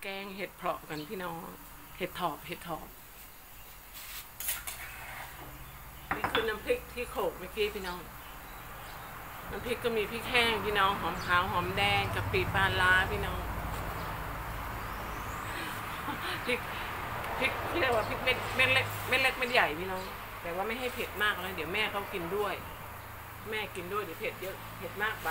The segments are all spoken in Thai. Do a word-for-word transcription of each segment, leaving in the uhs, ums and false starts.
แกงเห็ดเผาะกันพี่น้องเห็ดถอบเห็ดถอบนี่คือน้ำพริกที่โขลกเมื่อกี้พี่น้องน้ำพริกก็มีพริกแห้งพี่น้องหอมขาวหอมแดงกะปิปลาร้าพี่น้องพริกพริกเรียกว่าพริกเม็ดเม็ดเล็กเม็ดเล็กเม็ดใหญ่พี่น้องแต่ว่าไม่ให้เผ็ดมากเลยเดี๋ยวแม่เขากินด้วยแม่กินด้วยเดี๋ยวเผ็ดเยอะเผ็ดมากไป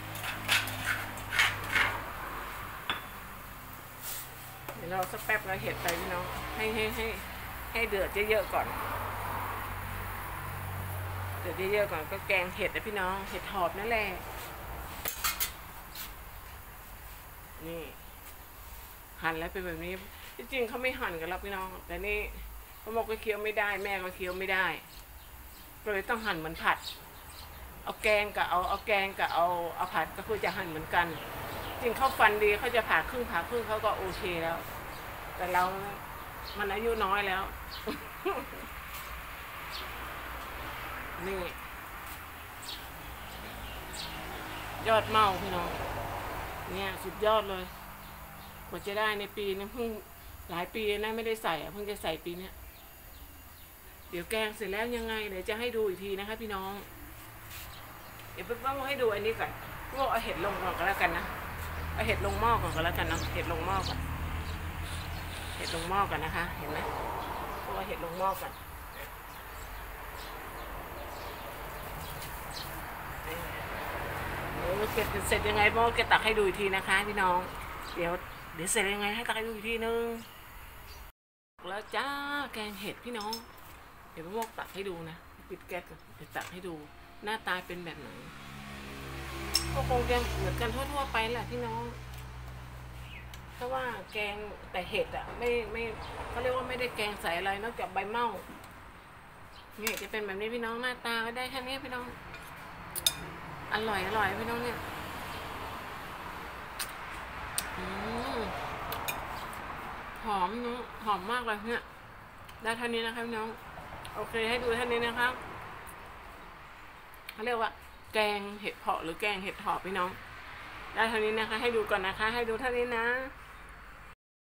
เดี๋ยวเราสักแป๊บเราเห็ดไปพี่น้องให้ให้ให้ให้เดือดเยอะๆก่อนเดือดเยอะๆก่อนก็แกงเห็ดนะพี่น้องเห็ดหอบนั่นแหละนี่หั่นแล้วเป็นแบบนี้จริงๆเขาไม่หั่นกันแล้วพี่น้องแต่นี่พ่อบอกก็เคี้ยวไม่ได้แม่ก็เคี้ยวไม่ได้ก็เลยต้องหั่นเหมือนผัดเอาแกงกับเอาเอาแกงกับเอาเอาผัดก็คือจะหั่นเหมือนกันจริงเขาฟันดีเขาจะผ่าครึ่งผ่าครึ่งเขาก็โอเคแล้วแต่เรามันอายุน้อยแล้วนี่ยอดเมาพี่น้องเนี่ยสุดยอดเลยกว่าจะได้ในปีนี้เพิ่งหลายปีนะไม่ได้ใส่เพิ่งจะใส่ปีนี้เดี๋ยวแกงเสร็จแล้วยังไงเดี๋ยวจะให้ดูอีกทีนะคะพี่น้องเดี๋ยวป้าให้ดูอันนี้ก่อนพวกเอาเห็ดลงก่อนก็แล้วกันนะเอาเห็ดลงหม้อก่อนก็แล้วกันเนาะเห็ดลงหม้อก่อนเห็ดลงหม้อก่อนนะคะเห็นไหมพวกเอาเห็ดลงหม้อก่อนเดี๋ยวเก็บเสร็จยังไงพ่อจะตักให้ดูอีกทีนะคะพี่น้องเดี๋ยวเดี๋ยวเสร็จยังไงให้ตักให้ดูอีกทีนึงแล้วจ้าแกงเห็ดพี่น้องเดี๋ยวพ่อตักให้ดูนะปิดแก๊สก่อนเดี๋ยวตักให้ดูหน้าตาเป็นแบบไหนก็คงจะเหมือนกันทั่วๆไปแหละพี่น้องเพราะว่าแกงแต่เห็ดอ่ะไม่ไม่เขาเรียกว่าไม่ได้แกงใส่อะไรนอกจากใบเม่านี่จะเป็นแบบนี้พี่น้องหน้าตาก็ได้แค่นี้พี่น้องอร่อยอร่อยพี่น้องเนี่ยหอมน้องหอมมากเลยเนี่ยได้เท่านี้นะคะพี่น้องโอเคให้ดูเท่านี้นะครับเขาเรียกว่าแกงเห็ดเผาะหรือแกงเห็ดถอบพี่น้องได้เท่านี้นะคะให้ดูก่อนนะคะให้ดูเท่านี้นะ